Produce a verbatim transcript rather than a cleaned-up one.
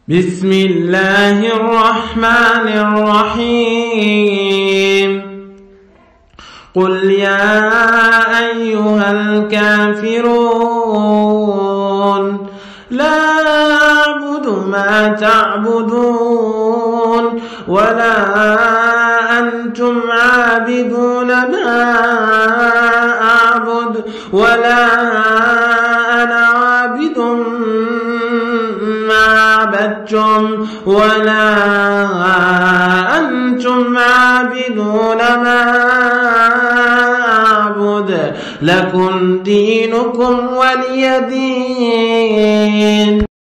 بسم الله الرحمن الرحيم قل يا أيها الكافرون لا أعبد ما تعبدون ولا أنتم عابدون ما أعبد ولا أنا عابد ما عبدتم ولا أنتم عابدون ما أعبد لكم دينكم ولي دين.